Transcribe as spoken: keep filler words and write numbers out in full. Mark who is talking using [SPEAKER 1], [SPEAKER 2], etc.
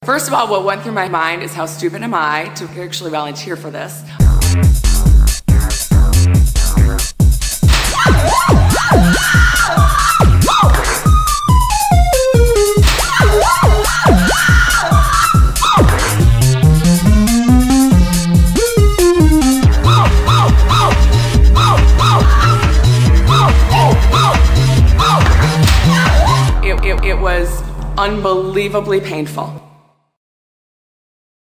[SPEAKER 1] First of all, what went through my mind is how stupid am I to actually volunteer for this. It, it, it was unbelievably painful.